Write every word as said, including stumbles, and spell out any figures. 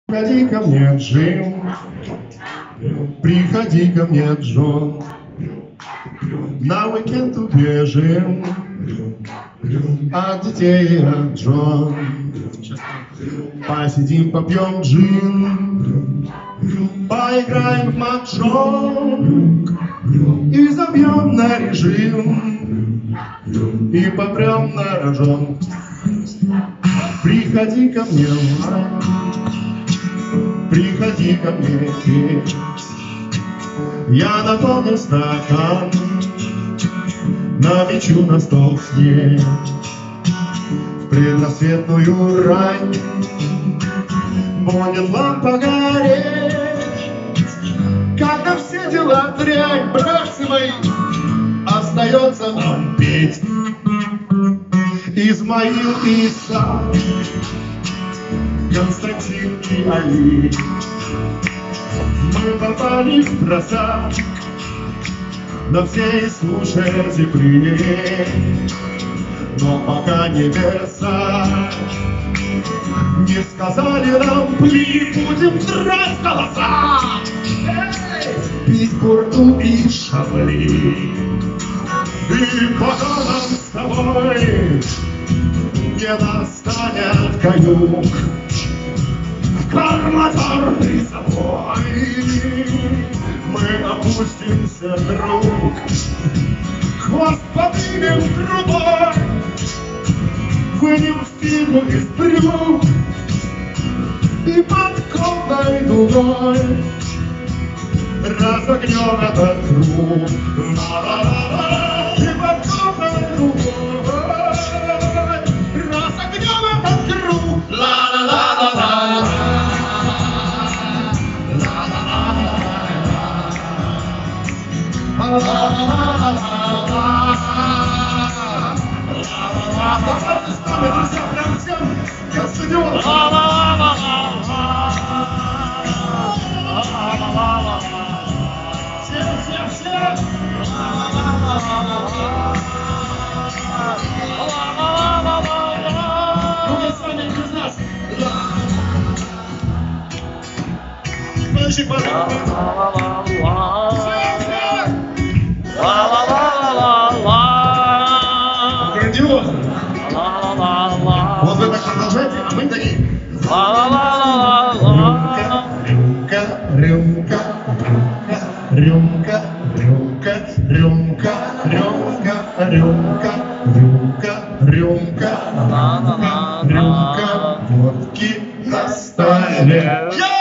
Приходи ко мне, Джим, приходи ко мне, Джон, на уикенд убежим от детей и от Джон. Посидим, попьем джин, поиграем в маджонг и забьем на режим и попрем на рожон. Приходи ко мне, приходи ко мне петь, я наполню стакан, намечу на стол снег. В предрассветную рань будет лампа гореть, когда все дела дрянь, братцы мои, остается нам петь. Измаил и Исаак, Константин и Али, мы попали в просак на всей суше земли, но пока небеса не сказали нам «Пли, будем драть голоса, пить бурду и шабли». И пока нам с тобой не настанет каюк в кармазарный собой, мы опустимся, друг, хвост поднимем трубой, вынем спину из брюк и подкованной дугой разогнем этот круг. И подкованной дугой разогнем этот круг. Ла-ла-ла-ла-ла. Давайте с нами, друзья, прям всем я стадион. Всем, всем, всем. Ну, мы с вами без нас. Подожди, пожалуйста. Грандиозно. Вот вы так продолжаете, а мы такие. Рюмка, рюмка, рюмка, рюмка, рюмка, рюмка, рюмка, рюмка, рюмка, рюмка, рюмка водки на столе.